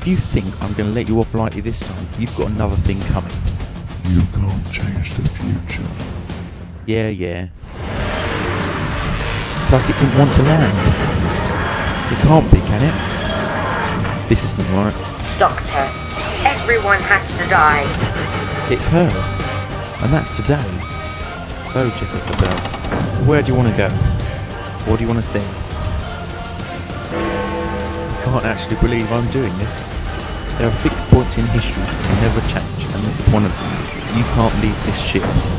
If you think I'm going to let you off lightly this time, you've got another thing coming. You can't change the future. Yeah. It's like it didn't want to land. It can't be, can it? This isn't right. Doctor, everyone has to die. It's her. And that's today. So, Jessica Bell, where do you want to go? What do you want to sing? I can't actually believe I'm doing this. There are fixed points in history that will never change, and this is one of them. You can't leave this ship.